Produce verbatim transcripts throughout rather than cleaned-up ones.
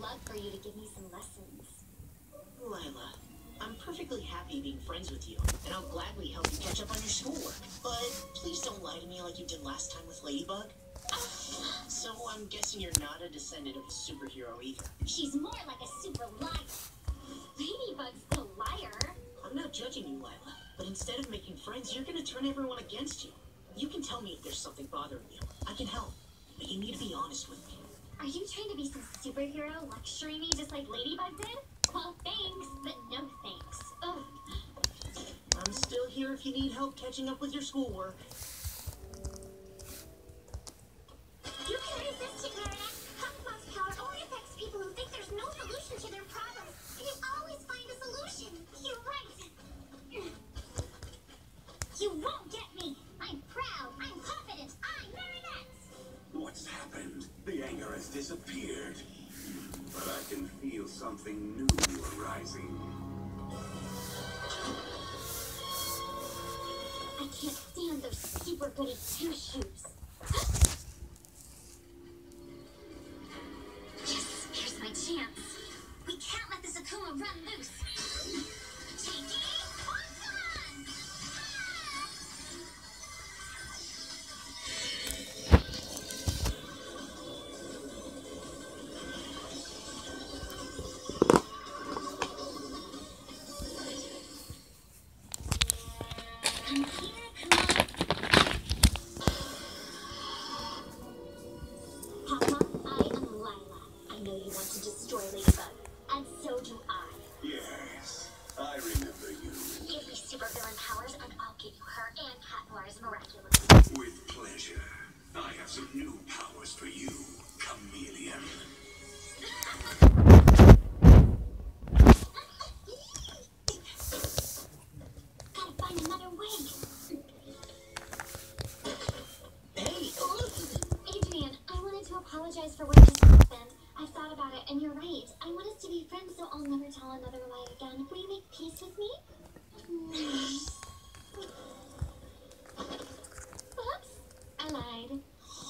bug for you to give me some lessons. Lila, I'm perfectly happy being friends with you, and I'll gladly help you catch up on your schoolwork. But please don't lie to me like you did last time with Ladybug. So I'm guessing you're not a descendant of a superhero either. She's more like a super liar. Ladybug's the liar. I'm not judging you, Lila, but instead of making friends, you're gonna turn everyone against you. You can tell me if there's something bothering you. I can help, but you need to be honest with me. Are you trying to be some superhero lecturing me just like Ladybug did? Well, thanks, but no thanks. Ugh. I'm still here if you need help catching up with your schoolwork. You can resist it, Miraculous. Hufflepuff's power only affects people who think there's no solution to their problems. And you always find a solution. You're right. You won't get me. I'm proud. I'm confident. I'm Miraculous. What's happened? The anger has disappeared. But I can feel something new arising. I can't stand those super goody two-shoes. Yes, here's my chance. We can't let this Akuma run loose. Cheeky, awesome! I'm here, come on. Papa, I am Lila. I know you want to destroy Ladybug, and so do I. Yes, I remember you. Give me supervillain powers, and I'll give you her and Catnoir's Miraculous. With pleasure. I have some new powers for you, chameleon. Gotta find another way. Hey! Adrian, I wanted to apologize for what just happened. I've thought about it, and you're right. I want us to be friends, so I'll never tell another lie again. Will you make peace with me? Hmm. Oops, I lied.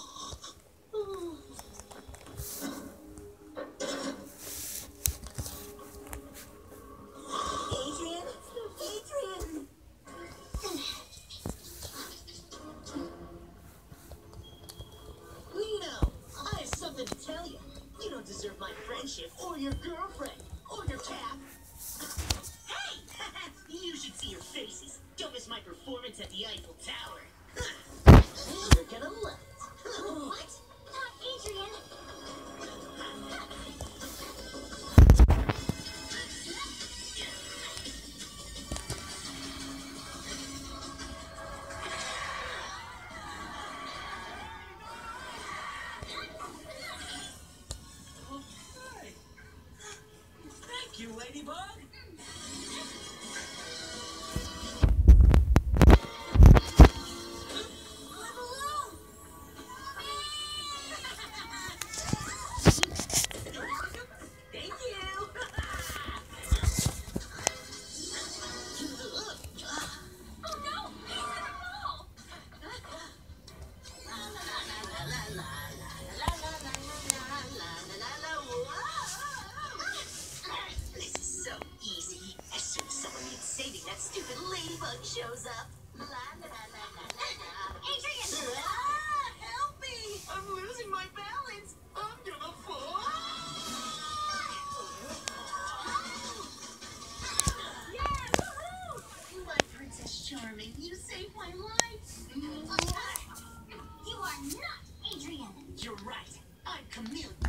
Adrian? Adrian! Lino, I have something to tell you. You don't deserve my friendship, or your girlfriend, or your cap. Hey! You should see your faces. Don't miss my performance at the Eiffel Tower. You're gonna love it. What? Not Adrian. Hey. Thank you, Ladybug. Thank you. Oh no! He's in the ball! This is so easy. As soon as someone needs saving, that stupid ladybug shows up. Adrian! Ah, help me! I'm losing my balance. I'm gonna fall. Yeah! Woohoo! My Princess Charming, you saved my life. You are not Adrian! You're right. I'm Chameleon.